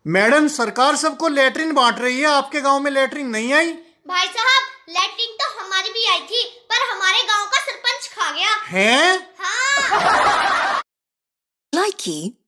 Madam, सरकार सबको latrine बांट रही है, आपके गांव में लैट्रिन नहीं आई? भाई साहब, लैट्रिन तो हमारी भी आई थी, पर हमारे गांव का सरपंच खा गया है। हाँ। Likey